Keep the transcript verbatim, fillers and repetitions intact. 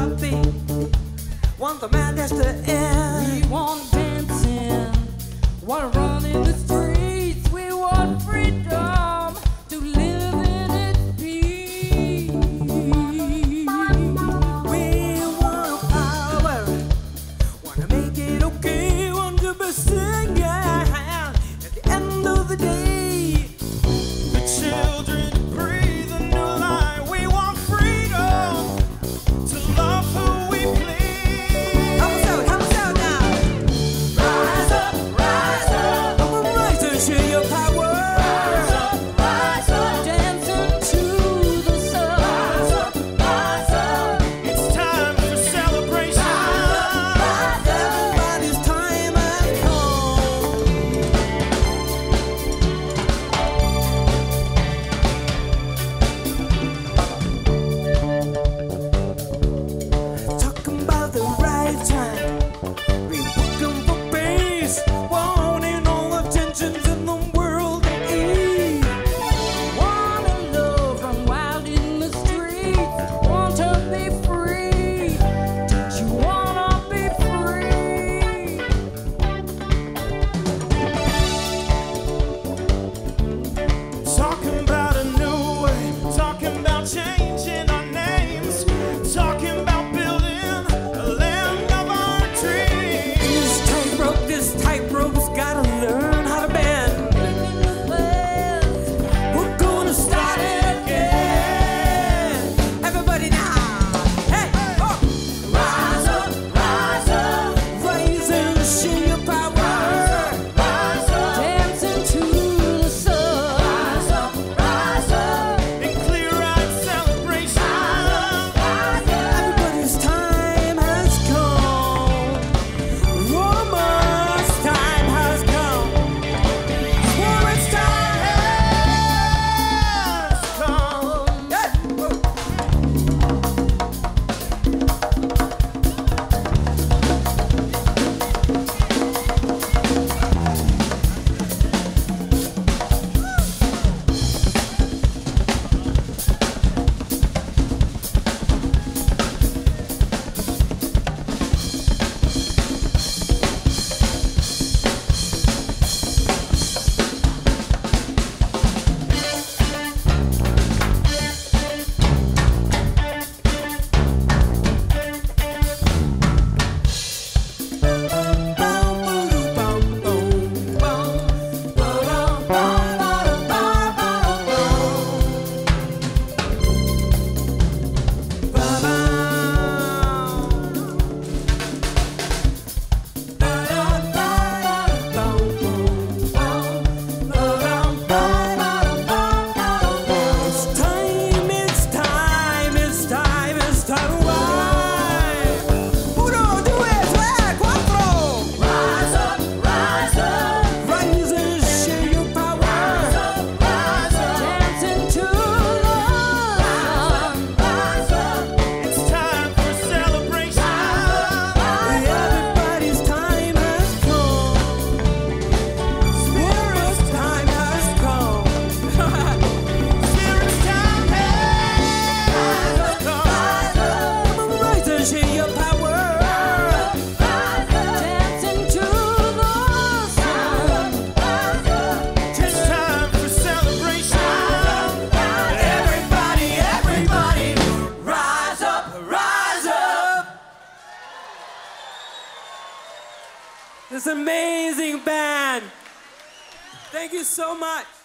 heartbeat. Want the madness to end. We want dancing, want to run in the streets. We want freedom to live in its peace. We want power, want to make it okay, want to be singing at the end of the day. The children to breathe a new life. We want freedom to love who we please. Help us out, help us out now. Rise up, rise up. Come on, rise and share your power. Rise up, rise up. Dancing to the sun. Rise up, rise up. It's time for celebration. Rise up, rise up. Everybody's time has come. Talking about the right time. We looking for peace, wanting all the tensions in the world to ease. Wanna love, run wild in the streets. Want to be free. Don't you wanna be free? Talking about a new way, talking about changing our names, talking about building a land of our dreams. This tightrope, this tightrope's gotta learn how to bend. We're gonna start it again. Everybody now, hey, oh. Rise up, rise up, raise and share your power. Rise up, Dancing to the sun. rise up, rise up, in clear-eyed celebration. Everybody's time has come. Woman's time has come. Woman's time has come. Yeah. It's time, it's time, it's time, it's time. Why? Uno, due, tre, quattro. Rise up, rise up. Rise and share your power. Rise up, rise up. Dancing to the sun. Rise up. It's time for celebration. Everybody's time has come. Spirit's time has come. Spirit's time has come. Come on, rise and share your power. Dancing to the sun. It's time for celebration. Everybody, everybody, rise up, rise up. This amazing band. Thank you so much.